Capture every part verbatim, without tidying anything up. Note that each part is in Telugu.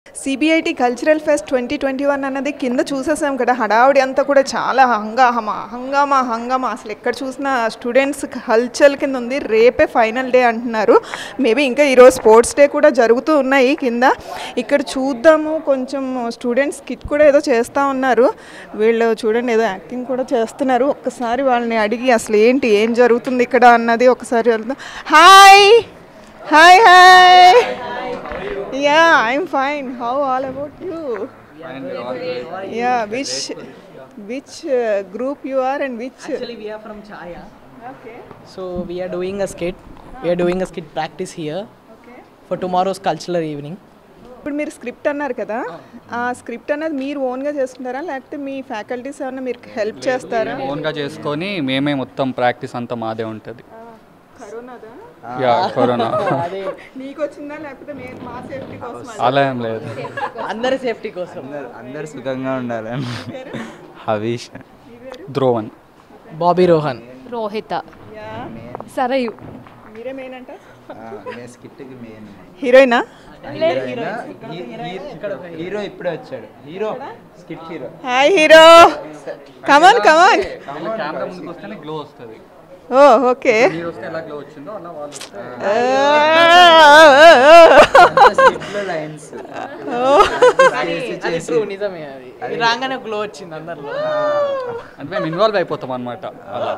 CBIT cultural fest twenty twenty one అన్నది కింద చూసేసాం కదా, హడావుడి అంతా కూడా చాలా హంగామా హంగామా హంగామా అసలు ఎక్కడ చూసినా స్టూడెంట్స్ హల్చల్ కింద ఉంది. రేపే ఫైనల్ డే అంటున్నారు. మేబీ ఇంకా ఈరోజు స్పోర్ట్స్ డే కూడా జరుగుతూ ఉన్నాయి కింద. ఇక్కడ చూద్దాము, కొంచెం స్టూడెంట్స్ కిట్ కూడా ఏదో చేస్తూ ఉన్నారు. వీళ్ళు చూడండి ఏదో యాక్టింగ్ కూడా చేస్తున్నారు. ఒక్కసారి వాళ్ళని అడిగి అసలు ఏంటి ఏం జరుగుతుంది ఇక్కడ అన్నది ఒకసారి వెళ్దాం. Hi hi hi Yeah, I'm fine. How all about you? Fine, all good. Yeah, which which uh, group you are and which? Actually, we are from Chaya. Okay. So we are doing a skit. We are doing a skit practice here Okay. for tomorrow's cultural evening. ఇప్పుడు మీరు స్క్రిప్ట్ అన్నారు కదా, ఆ స్క్రిప్ట్ అన్నది మీరు ఓన్గా చేసుకుంటారా లేకపోతే మీ ఫ్యాకల్టీస్ ఏమైనా మీరు హెల్ప్ చేస్తారా? ఓన్గా చేసుకొని మేమే మొత్తం ప్రాక్టీస్ అంతా మాదే ఉంటుంది. కరోనాదా యా కరోనా నీకు వచ్చిందా లేకపోతే మా సేఫ్టీ కోసం? అలా ఏం లేదు, అందరి సేఫ్టీ కోసం. అందరు సుఖంగా ఉండాలని. Havish, Dhruvan, Bobby Rohan, Rohita, yeah Sarayu. మీరే మెయిన్ అంట? స్కిట్కి మెయిన్ హీరోయినా? హీరో ఇప్పుడే వచ్చాడు. Hero skit hero. Hi hero, come on come on. Camera ముందుకు వస్తేనే గ్లో వస్తుంది. Oh okay. మీరు వస్తే ఎలా గ్లో వచ్చిందో అలా వాళ్ళు స్కిట్లో లైన్స్ అది ట్రూ, నిజమే. అది రాగానే గ్లో వచ్చింది అందరిలో. అంటే మేము ఇన్వాల్వ్ అయిపోతాం అనమాట అలా.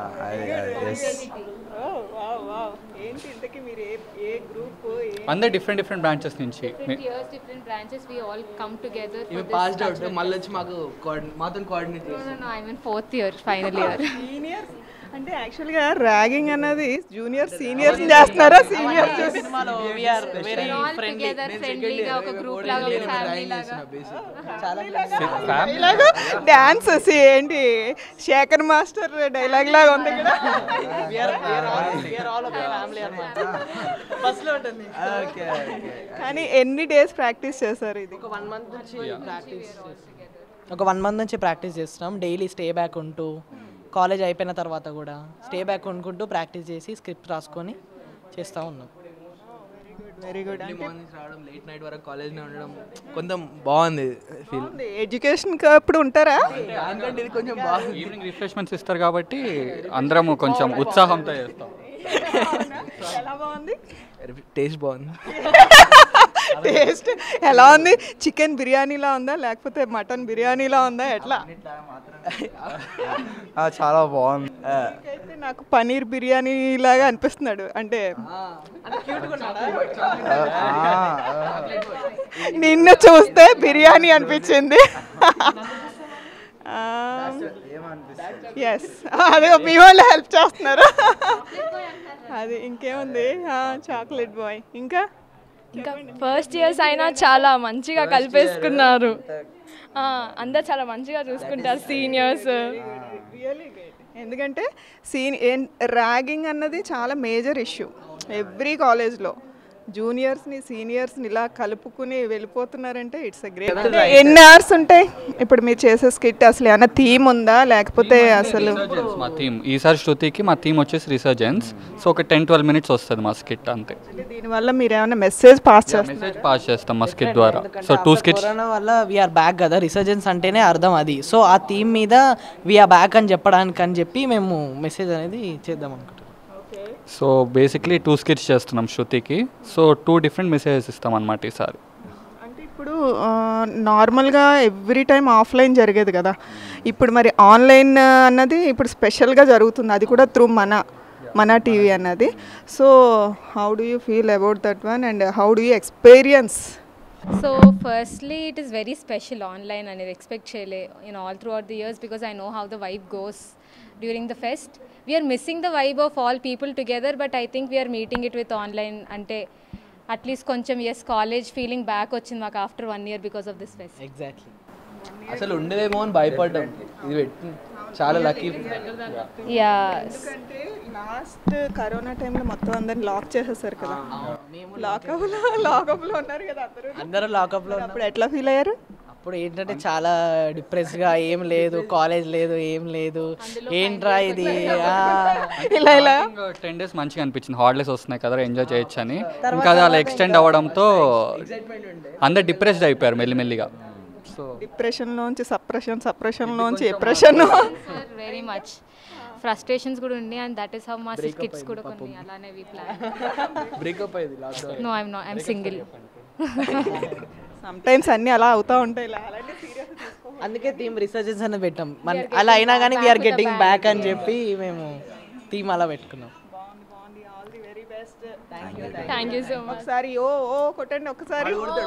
ఏంటి ఇంతకీ మీరు ఏ ఏ గ్రూప్? అందరు డిఫరెంట్ డిఫరెంట్ బ్రాంచెస్ నుంచి. Different years, different branches, we all come together for ఇవి this పాస్డ్ అవుట్ cultural మళ్ళీ వచ్చి మాకు కోఆర్డి- మాతో కోఆర్డినేట్ No, చేసి no, no, I'm in fourth year, final year. Seniors అంటే యాక్చువల్గా ర్యాగింగ్ అన్నది జూనియర్ సీనియర్స్ చేస్తున్నారా? సీనియర్స్ సినిమాలో we are very We're all friendly. together, friendly గా ఒక group లాగా, ఒక family లాగా. చాలా ఇలాగా డాన్స్ ఏంటి శేఖర్ మాస్టర్ డైలాగ్ లాగా ఉంది ఇక్కడ. we are we are all we are all of a family అన్నమాట. బస్ లో ఉంటుంది. Okay okay. కానీ ఎన్ని డేస్ ప్రాక్టీస్ చేశారు ఇది? ఒక వన్ మంత్ నుంచి ప్రాక్టీస్ ఒక వన్ మంత్ నుంచి ప్రాక్టీస్ చేస్తున్నాం. డైలీ స్టే బ్యాక్ ఉంటూ కాలేజ్ అయిపోయిన తర్వాత కూడా స్టే బ్యాక్ కొనుక్కుంటూ ప్రాక్టీస్ చేసి స్క్రిప్ట్ రాసుకొని చేస్తూ ఉన్నాం. Very good. మార్నింగ్ రావడం, లేట్ నైట్ వరకు కాలేజ్లో ఉండడం కొంచెం బాగుంది ఫీల్. ఎడ్యుకేషన్ అప్పుడు ఉంటారా? ఎందుకంటే ఇది కొంచెం బాగుంది. ఈవినింగ్ రిఫ్రెష్మెంట్స్ ఇస్తారు కాబట్టి అందరం కొంచెం ఉత్సాహంతో చేస్తాం. ఎలా బాగుంది? టేస్ట్ బాగుంది. టేస్ట్ ఎలా ఉంది? చికెన్ బిర్యానీలా ఉందా లేకపోతే మటన్ బిర్యానీలా ఉందా? ఎట్లా? చాలా బాగుంది. అయితే నాకు పనీర్ బిర్యానీ లాగా అనిపిస్తున్నాడు. అంటే నిన్ను చూస్తే బిర్యానీ అనిపించింది. ఎస్, అదే మీ వాళ్ళు హెల్ప్ చేస్తున్నారు. అది ఇంకేముంది, చాక్లెట్ బాయ్. ఇంకా ఇంకా ఫస్ట్ ఇయర్స్ అయినా చాలా మంచిగా కలిపేసుకున్నారు. అందరు చాలా మంచిగా చూసుకుంటారు సీనియర్స్. ఎందుకంటే సీని ర్యాగింగ్ అన్నది చాలా మేజర్ ఇష్యూ ఎవ్రీ కాలేజ్లో. జూనియర్స్ని సీనియర్స్ని ఇలా కలుపుకుని వెళ్ళిపోతున్నారంటే ఇట్స్ అ గ్రేట్. ఎన్ని అవర్స్ ఉంటాయి ఇప్పుడు మీరు చేసే స్కిట్? అసలు ఏమైనా థీమ్ ఉందా లేకపోతే అసలు? మా థీమ్ ఈసారి శృతికి మా థీమ్ వచ్చేసి రిసర్జెన్స్. సో ఒక టెన్ ట్వెల్వ్ మినిట్స్ వస్తుంది మా స్కిట్ అంతే. దీనివల్ల మీరు ఏమైనా మెసేజ్ పాస్ చేస్తారు? మెసేజ్ పాస్ చేస్తాం మా స్కిట్ ద్వారా. So two skits. కరోనా వల్ల వీఆర్ బ్యాక్ కదా, రిసర్జెన్స్ అంటేనే అర్థం అది. సో ఆ థీమ్ మీద వీఆర్ బ్యాక్ అని చెప్పడానికి అని చెప్పి మేము మెసేజ్ అనేది చేద్దాం అనుకుంటున్నాం. సో బేసిక్లీ టూ స్కిట్స్ చేస్తున్నాం శృతికి. సో టూ డిఫరెంట్ మెసేజెస్ ఇస్తాం అన్నమాట ఈసారి. అంటే ఇప్పుడు నార్మల్గా ఎవ్రీ టైం ఆఫ్లైన్ జరిగేది కదా, ఇప్పుడు మరి ఆన్లైన్ అన్నది ఇప్పుడు స్పెషల్గా జరుగుతుంది, అది కూడా త్రూ మన మన టీవీ అన్నది. So how do you feel about that one and how do you experience? So firstly, it is very special online and I expect chele in all throughout the years because I know how the vibe goes during the fest. We are missing the vibe of all people together, but I think we are meeting it with online ante at least koncham yes college feeling back వచ్చింది మాకు after one year because of this fest. Exactly. అసలు ఉండదేమో అని భయపడ్డాం. ఇది పెట్టి చాలా లక్కీ. Yeah. ఎందుకంటే లాస్ట్ కరోనా టైంలో మొత్తం అందరిని లాక్ చేసేసారు కదా, లాకప్లో లాకప్లో ఉన్నారు కదా అందరూ. అందరూ లాకప్లో అప్పుడు ఎట్లా ఫీల్ అయ్యారు? అప్పుడు ఏంటంటే చాలా డిప్రెస్డ్గా ఏం లేదు, కాలేజ్ లేదు, ఏం లేదు, ఏంట్రా ఇది ఆ, ఇలా ఇలా టెన్ డేస్ మంచిగా అనిపించింది, హాలిడేస్ వస్తున్నాయి కదా ఎంజాయ్ చేయొచ్చు అని. ఇంకా అది అలా ఎక్స్టెండ్ అవ్వడంతో అందరు డిప్రెస్డ్ అయిపోయారు మెల్లిమెల్లిగా. సో డిప్రెషన్లోంచి సప్రెషన్, సప్రెషన్లోంచి డిప్రెషన్. వెరీ మచ్ ఫ్రస్ట్రేషన్స్ కూడా ఉండి, అండ్ దట్ ఈస్ హౌ మా కిడ్స్ కూడా కొన్ని అలానే వి ప్లాన్. బ్రేకప్ అయింది last. No I'm not, I'm single. Sometimes అన్నీ అలా అవుతూ ఉంటాయి. ఇలా అలాంటి సీరియస్ తీసుకో. అందుకే థీమ్ రిసర్చెస్ అని పెట్టాం. మన అలా అయినా కానీ వీఆర్ గెట్టింగ్ బ్యాక్ అని చెప్పి మేము థీమ్ అలా పెట్టుకున్నాం. Thank you so much. ఒకసారి ఓ ఓ కొట్టండి ఒకసారి.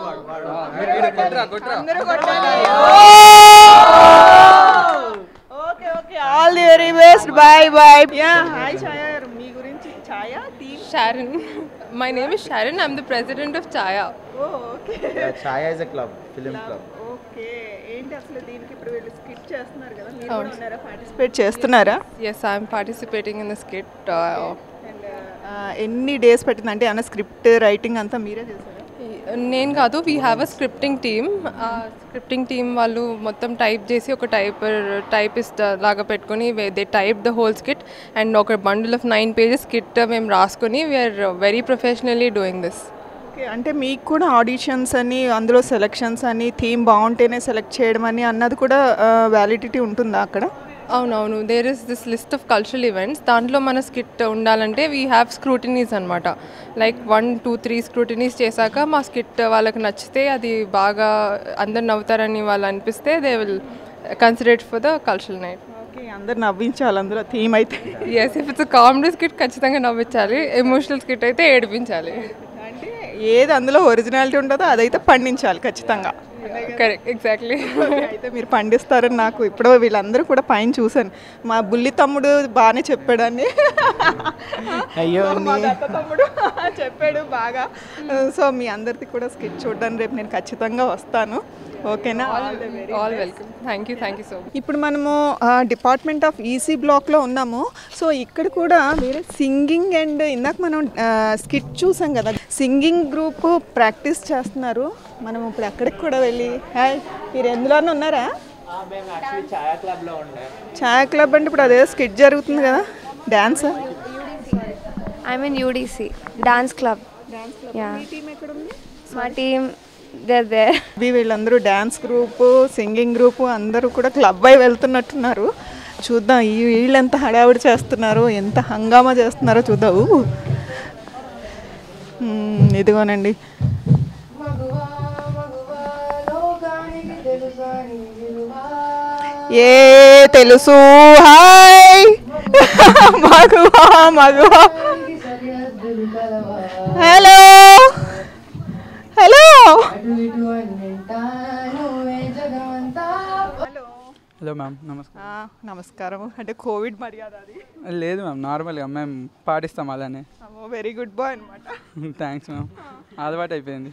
Okay okay, all the very best. Bye bye. Yeah hi Chaya గారు, మీ గురించి Chaya team. Sharon. My name is Sharon. I'm the president of Chaya. Oh okay Chaya is a club, film club. Okay, ఏంటి అసలు దీనికి ఇప్పుడు వీళ్ళు స్కిట్ చేస్తున్నారు కదా, మీరు కూడా ఉన్నారా, పార్టిసిపేట్ చేస్తున్నారా? Yes, I'm participating in the skit. Uh, and ఎన్ని డేస్ పట్టింది అంటే అన్న స్క్రిప్ట్ రైటింగ్ అంతా మీరే చేశారా? నేను కాదు, we have a scripting team. Scripting team వాళ్ళు మొత్తం టైప్ చేసి ఒక టైపర్ టైపిస్ట్ లాగా పెట్టుకొని they type the whole skit, and ఒక bundle of nine pages skit మేము రాసుకొని we're very professionally doing this. Okay, అంటే మీకు కూడా ఆడిషన్స్ అని, అందులో సెలెక్షన్స్ అని, థీమ్ బాగుంటేనే సెలెక్ట్ చేయడం అని అన్నది కూడా వ్యాలిడిటీ ఉంటుందా అక్కడ? అవునవును, there is this list of cultural events. దాంట్లో మన స్కిట్ ఉండాలంటే వీ హ్యావ్ స్క్రూటినీస్ అనమాట. Like one two three scrutinies చేశాక మా స్కిట్ వాళ్ళకి నచ్చితే, అది బాగా అందరు నవ్వుతారని వాళ్ళు అనిపిస్తే they will consider for the cultural night. Okay, అందరు నవ్వించాలి అందులో థీమ్ అయితే. Yes, if it's comedy skit ఖచ్చితంగా నవ్వించాలి, ఎమోషనల్ స్కిట్ అయితే ఏడిపించాలి. అంటే ఏది అందులో ఒరిజినాలిటీ ఉంటుందో అదైతే పండించాలి ఖచ్చితంగా. Correct, exactly. అయితే మీరు పండిస్తారని నాకు ఇప్పుడు వీళ్ళందరూ కూడా పైన చూశాను. మా బుల్లి తమ్ముడు బాగానే చెప్పాడని. అయ్యో మా దత్త తమ్ముడు చెప్పాడు బాగా. సో మీ అందరిది కూడా స్కిట్ చూడడానికి రేపు నేను ఖచ్చితంగా వస్తాను. ఓకేనా? All welcome. Thank you, thank you so much. ఇప్పుడు మనము డిపార్ట్మెంట్ ఆఫ్ ఈసీ బ్లాక్లో ఉన్నాము. సో ఇక్కడ కూడా వేరే సింగింగ్ అండ్ ఇందాక మనం స్కిట్ చూసాం కదా, సింగింగ్ గ్రూప్ ప్రాక్టీస్ చేస్తున్నారు. మనం ఇప్పుడు అక్కడికి కూడా వెళ్ళి, హాయ్ మీరు ఎందులోనే ఉన్నారా? ఛాయా క్లబ్ అంటే ఇప్పుడు అదే స్కిట్ జరుగుతుంది కదా, dance. I'm in U D C, dance club. Yeah. Team ఎక్కడ ఉంది? My team, they're there. ఇవి వీళ్ళందరూ డ్యాన్స్ గ్రూప్, సింగింగ్ గ్రూప్ అందరూ కూడా క్లబ్ అయి వెళ్తున్నట్టున్నారు. చూద్దాం ఈ వీళ్ళు ఎంత హడావిడి చేస్తున్నారు, ఎంత హంగామా చేస్తున్నారో చూద్దాం. మ్మ్, ఇదిగోనండి. ఏ తెలుసు హాయ్ మగువా మగువా. హలో హలో హలో మ్యామ్, నమస్కారం. నమస్కారం. అంటే కోవిడ్ మర్యాద అది? లేదు మ్యామ్, నార్మల్గా మేము పాటిస్తాం అలానే. వెరీ గుడ్ బాయ్ అనమాట. థ్యాంక్స్ మ్యామ్, అలవాటు అయిపోయింది.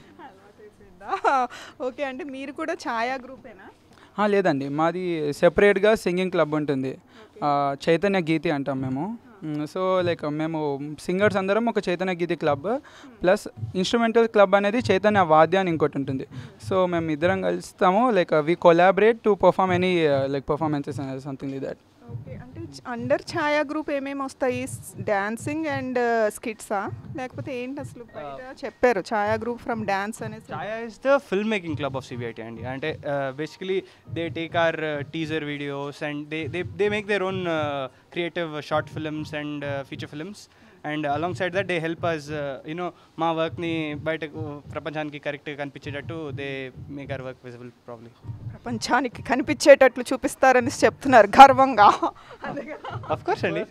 ఓకే, అంటే మీరు కూడా ఛాయా గ్రూపేనా? లేదండి, మాది సెపరేట్గా సింగింగ్ క్లబ్ ఉంటుంది, చైతన్య గీతి అంటాం మేము. సో లైక్ మేము సింగర్స్ అందరం ఒక Chaitanya Geethi club, plus instrumental club అనేది చైతన్య వాద్య అని ఇంకోటి ఉంటుంది. సో మేము ఇద్దరం కలుస్తాము, like we collaborate to perform any like performances something like that. Okay, అంటే అండర్ ఛాయా గ్రూప్ ఏమేమి వస్తాయి? డాన్సింగ్ అండ్ స్కిట్సా లేకపోతే ఏంటి అసలు? బయట చెప్పారు ఛాయా గ్రూప్ ఫ్రమ్ డాన్స్ అనేది. Chaya is the film making club of CBIT అండి. అంటే basically they take our teaser videos and they they they make their own creative short films and feature films. And alongside that they help us you know మా వర్క్ని బయటకు ప్రపంచానికి కరెక్ట్గా కనిపించేటట్టు they make our work visible probably. ప్రపంచానికి కనిపించేటట్లు చూపిస్తారని చెప్తున్నారు గర్వంగా. ఆఫ్ కోర్స్ అండి,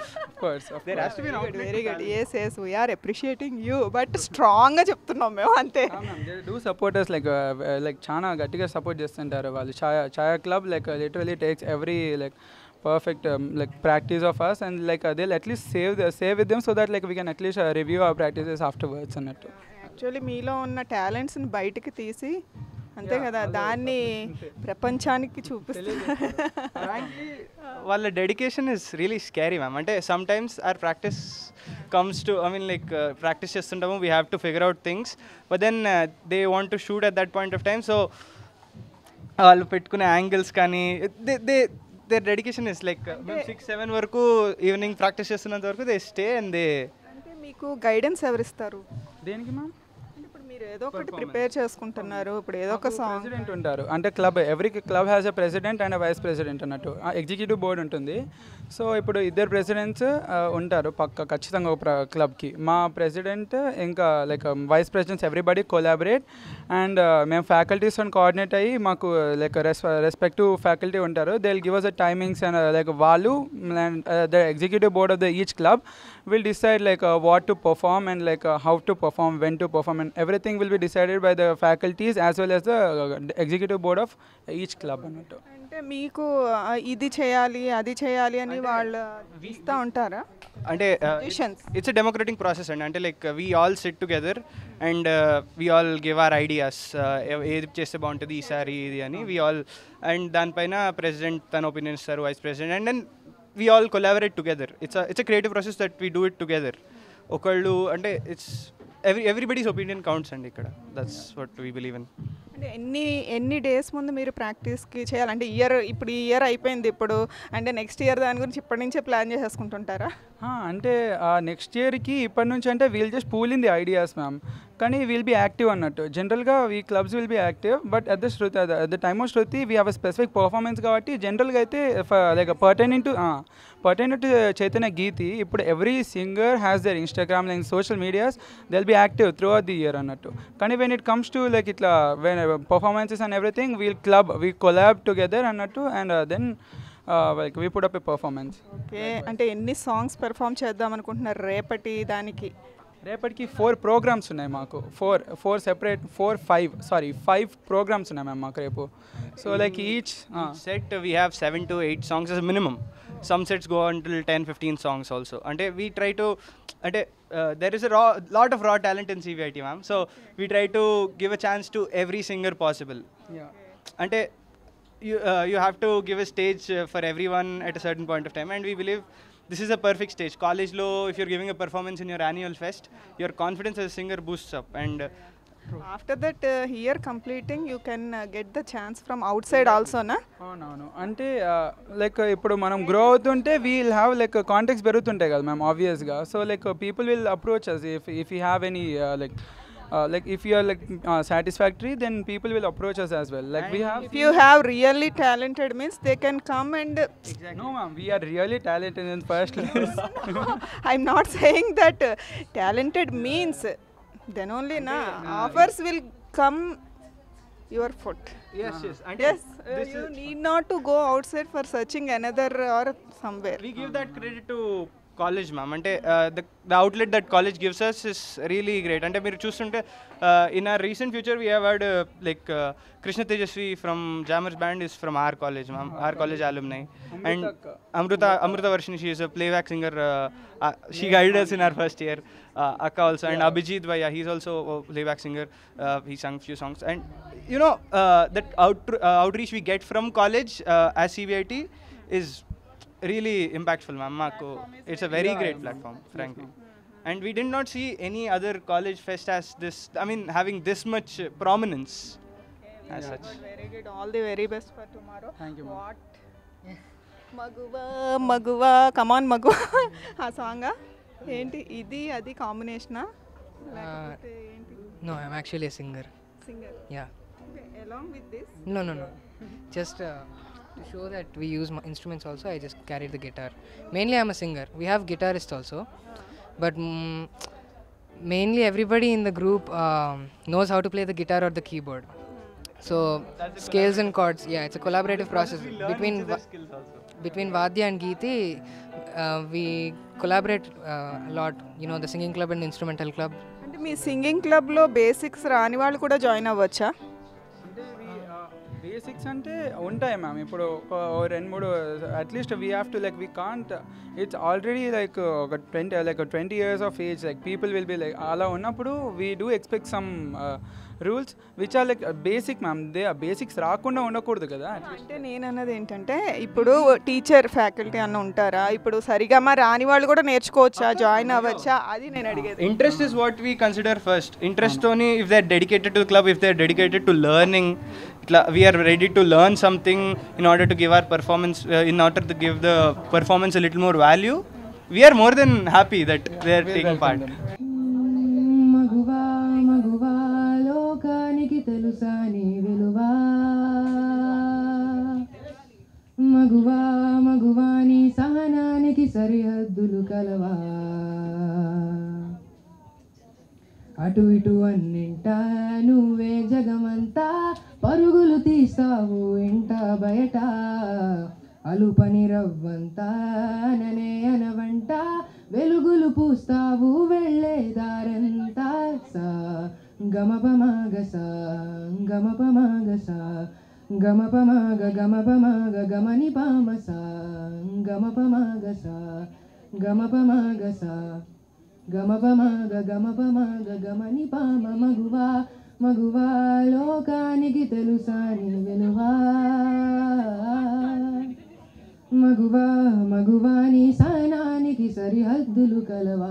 very good. Yes yes we're appreciating you, but స్ట్రాంగ్గా చెప్తున్నాం మేము అంతే. డూ సపోర్టర్స్ లైక్ లైక్ చాలా గట్టిగా సపోర్ట్ చేస్తుంటారు వాళ్ళు. Chaya Chaya club like literally takes every like perfect um, like practice of us, and like uh, they'll at least save the, save with them so that like we can at least uh, review our practices afterwards అన్నట్టు. యాక్చువల్లీ మీలో ఉన్న టాలెంట్స్ని బయటికి తీసి అంతే కదా దాన్ని ప్రపంచానికి చూపిస్తారు. వాళ్ళ dedication is really scary ma'am. అంటే sometimes our practice comes to I mean like practice చేస్తుంటాము, we have to figure out things, but then they want to shoot at that point of time. So వాళ్ళు పెట్టుకునే యాంగిల్స్ కానీ they they their dedication is like మేము సిక్స్ సెవెన్ వరకు ఈవినింగ్ ప్రాక్టీస్ చేస్తున్నంత వరకు దే స్టే అండ్ దే. అంటే మీకు గైడెన్స్ ఎవరిస్తారు దేనికి మ్యామ్? ఇప్పుడు మీరు ఏదో ఒకటి ప్రిపేర్ చేసుకుంటున్నారు, ఇప్పుడు ఏదో ఒక సాంగ్ ప్రెసిడెంట్ ఉంటారు. అంటే club every club has a president and vice president అన్నట్టు. ఎగ్జిక్యూటివ్ బోర్డు ఉంటుంది. సో ఇప్పుడు ఇద్దరు ప్రెసిడెంట్స్ ఉంటారు పక్క ఖచ్చితంగా ఒక క్లబ్కి. మా ప్రెసిడెంట్ ఇంకా like vice presidents everybody collaborate and మేము ఫ్యాకల్టీస్ అండ్ కోఆర్డినేట్ అయ్యి మాకు లైక్ రెస్ రెస్పెక్టివ్ ఫ్యాకల్టీ ఉంటారు. They will give us the timings and like వాళ్ళు the executive board of the each club will decide like uh, what to perform and like uh, how to perform, when to perform, and everything will be decided by the faculties as well as the uh, executive board of each club అన్నట్టు. అంటే మీకు ఆ, ఇది చేయాలి అది చేయాలి అని వాళ్ళు ఇస్తూ ఉంటారా? అంటే ఇట్స్ ఎ డెమోక్రటిక్ ప్రాసెస్ అండి. అంటే like we all sit together and we all give our ideas ఏది చేస్తే బాగుంటుంది ఈసారి ఇది అని వీ ఆల్ అండ్ దానిపైన ప్రెసిడెంట్ తన ఒపీనియన్ ఇస్తారు, vice president, and then we all collaborate together. It's a it's a creative process that we do it together. Okallu ante it's every everybody's opinion counts and ikkada. That's what we believe in. అంటే ఎన్ని ఎన్ని డేస్ ముందు మీరు ప్రాక్టీస్కి చేయాలంటే ఇయర్ ఇప్పుడు ఈ ఇయర్ అయిపోయింది ఇప్పుడు అంటే నెక్స్ట్ ఇయర్ దాని గురించి ఇప్పటి నుంచే ప్లాన్ చేసేసుకుంటుంటారా? అంటే నెక్స్ట్ ఇయర్కి ఇప్పటి నుంచి అంటే we'll just pool in the ideas ma'am. కానీ విల్ బీ యాక్టివ్ అన్నట్టు. జనరల్గా we clubs will be active but at the Shruti at the time of Shruti we have a specific performance కాబట్టి జనరల్గా అయితే like pertaining to pertaining to Chaitanya Geethi ఇప్పుడు every singer has their Instagram like social medias they will be active throughout the year అన్నట్టు. కానీ when it comes to like ఇట్లా when performances and everything we'll club we collab together అన్నట్టు and then like we put up a performance. Okay, అంటే ఎన్ని సాంగ్స్ పెర్ఫామ్ చేద్దాం అనుకుంటున్నారు రేపటి దానికి? రేపటికి ఫోర్ ప్రోగ్రామ్స్ ఉన్నాయి మాకు. Four four separate four five sorry five programmes ఉన్నాయి మ్యామ్ మాకు రేపు. So like each set we have seven to eight songs as minimum. Some sets go until ten fifteen songs also. Ante we try to ante uh, there is a raw lot of raw talent in C V I T, ma'am. So we try to give a chance to every singer possible. Yeah. Ante you uh, you have to give a stage uh, for everyone at a certain point of time, and we believe this is a perfect stage. College lo, if you're giving a performance in your annual fest, your confidence as a singer boosts up, and uh, after that uh, here completing you can uh, get the chance from outside also na? అవునవును. అంటే లైక్ ఇప్పుడు మనం గ్రో అవుతుంటే వీల్ హ్యావ్ లైక్ కాంటాక్ట్స్ పెరుగుతుంటాయి కదా మ్యామ్ ఆబ్వియస్గా. So like people will approach us if if you have any like Uh, like if you are like uh, satisfactory then people will approach us as well. Like we have if you have really talented means they can come and exactly. No ma'am, we are really talented in first place. I'm not saying that uh, talented means then only na offers will come your foot. yes yes and Yes, uh, you need not to go outside for searching another or somewhere. we give that credit to college, ma'am. Ante uh, the the outlet that college gives us is really great. Ante meer chustunte uh, in our recent future we have had uh, like uh, Krishna Tejasvi from Jammers band is from our college, ma'am. Our college alumni. And Amruta Amruta Varshini, she is a playback singer. Uh, uh, she guided us in our first year. Uh, Akka also, and Abhijit Bhaiya, he's also a playback singer. Uh, he sang few songs, and you know uh, that out, uh, outreach we get from college uh, as C V I T is really impactful, ma'am. It's a very great platform, frankly. And we did not see any other college fest as this, I mean, having this much uh, prominence as such. Very good, all the very best for tomorrow. Thank you, ma'am. What Maguva Maguva come on Maguva ఆ సాంగ్ ఏంటి ఇది అది కాంబినేషనా లేకపోతే ఏంటి? No, I'm actually a singer. Singer. Yeah. Okay, along with this No, no, no. Just uh, to show that we use m- instruments also, I just carry the guitar. Mainly I'm a singer. We have guitarists also. But mm, mainly everybody in the group um, knows how to play the guitar or the keyboard. So scales and chords, yeah, it's a collaborative process between va- between Vadya and Geeti. Uh, we collaborate uh, a lot. You know, the singing club and the instrumental club. అంటే మీ సింగింగ్ క్లబ్లో బేసిక్స్ రాని వాళ్ళు కూడా జాయిన్ అవ్వచ్చా? బేసిక్స్ అంటే ఉంటాయి మ్యామ్. ఇప్పుడు ఒక రెండు మూడు at least we have to like we can't it's already like ఒక twenty like twenty years of age like people will be like అలా ఉన్నప్పుడు we do expect some rules which are like basic ma'am. They ఆ బేసిక్స్ రాకుండా ఉండకూడదు కదా. అంటే నేను అన్నది ఏంటంటే ఇప్పుడు టీచర్ ఫ్యాకల్టీ అన్న ఉంటారా, ఇప్పుడు సరిగమ రాని వాళ్ళు కూడా నేర్చుకోవచ్చా, జాయిన్ అవ్వచ్చా, అది నేను అడిగేది. Interest is what we consider first. Interest only if they're dedicated to the club, if they're dedicated to learning, we are ready to learn something in order to give our performance, uh, in order to give the performance a little more value. We are more than happy that they are taking part. మగువా మగువా లోకానికి తెలుసా నీ విలువా, మగువా మగువా నీ సహనానికి సరిహద్దులు కలవా, అటు ఇటు అన్నింటా నువ్వే జగమంతా పరుగులు తీస్తావు ఇంట బయట, అలుపని రవ్వంతా ననే అనవంట వెలుగులు పూస్తావు వెళ్ళే దారంతా, సా గమపమాగస గమపమాగస గమపమాగ గమపమాగ గమని పామస గమపమాగస గమపమాగస గమపమాగ గమపమాగ గమని పామ, మగువా మగువా లోకానికి తెలుసా నీ విలువా, మగువా మగువా నీ సహనానికి సరిహద్దులు కలవా,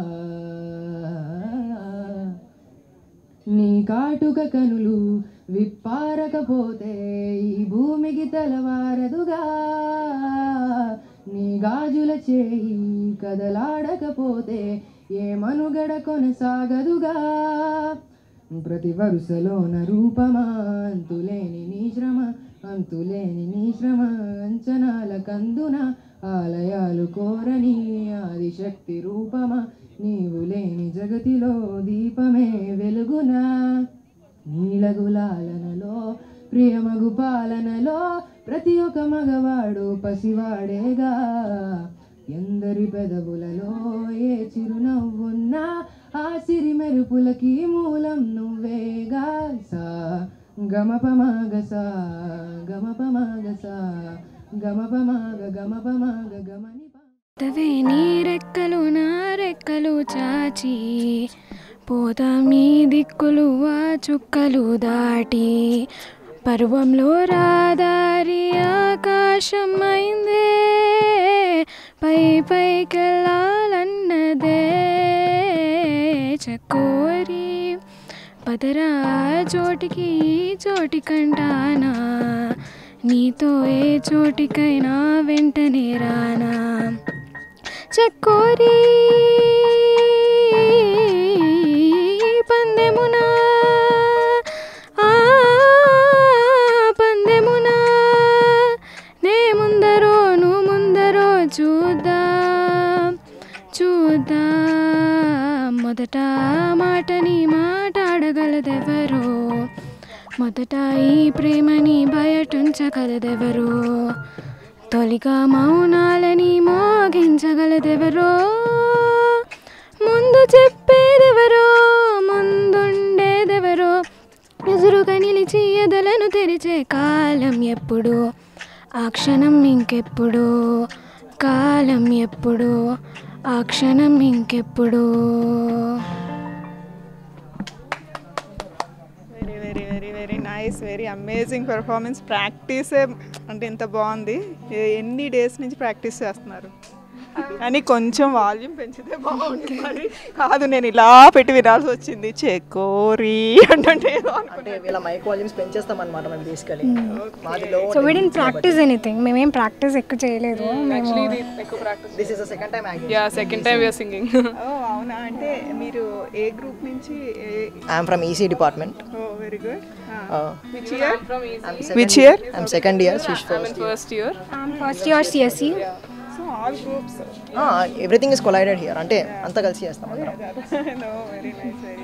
నీ కాటుక కనులు విప్పారకపోతే ఈ భూమికి తెలవారదుగా, నీ గాజుల చేయి కదలాడకపోతే ఏ మనుగడ కొనసాగదుగా, ప్రతి వరుసలోన రూపమా అంతులేని నీ శ్రమ, అంతులేని నీ శ్రమ అంచనాల కందున ఆలయాలు కోరని ఆదిశక్తి రూపమా, నీవు లేని జగతిలో దీపమే వెలుగునా, నీలగులాలనలో ప్రియమగు పాలనలో ప్రతి ఒక్క మగవాడు పసివాడేగా, ఎందరి పెదవులలో ఏ చిరునవ్వున్నా ఆ సిరి మెరుపులకి మూలం నువ్వేగా, సా గమపమాగస గమపమాగస గమపమాగ గమపమాగ గమని తవే నీ రెక్కలు నా రెక్కలు చాచి పోతా మీ దిక్కులు ఆ చుక్కలు దాటి, పర్వంలో రాదారి ఆకాశం అయిందే పై పైకెళ్ళాలన్నదే, చకోరి పదరా చోటికి చోటికంటానా, నీతో ఏ చోటికైనా వెంటనే రానా, చకోరి పందెమునా ఆ పందెమునా నే ముందరో నువ్వు ముందరో చూద్దాం చూద్దాం, మొదట మాటని మాట్లాడగలదెవరో, మొదట ఈ ప్రేమని బయటుంచగలదెవరో, తొలిగా మౌనాలని మోగించగలదెవరో, ముందు చెప్పేదెవరో ముందుండేదెవరో, ఎదురుగా నిలిచి ఎదలను తెరిచే కాలం ఎప్పుడు, ఆ క్షణం ఇంకెప్పుడు, కాలం ఎప్పుడు, ఆ క్షణం ఇంకెప్పుడు. Very very very very nice, very amazing performance. ప్రాక్టీసే అంటే ఎంత బాగుంది. ఎన్ని డేస్ నుంచి ప్రాక్టీస్ చేస్తున్నారు? అని కొంచెం వాల్యూమ్ పెంచితే బాగుంటుంది. మరి కాదు, నేను ఇలా పెట్టి వినాల్సి వచ్చింది చెకోరి అంటే. అంటే ఇలా మైక్ వాల్యూమ్స్ పెంచేస్తాం అన్నమాట మేము basically. So we didn't practice anything. మేమేం ప్రాక్టీస్ ఎక్కువ చేయలేదు. యాక్చువల్లీ ఇది ఎక్కువ practice. This is the second time acting. Yeah, second time we are singing. ఓ అవునా. అంటే మీరు ఏ గ్రూప్ నుంచి? I am from EC department. Oh very good. Which year? Which year? I am second year. She's first year. First year CSC. So all groups. Everything is collided here. అంటే అంతా కలిసి చేస్తాం అందరం. No very nice, very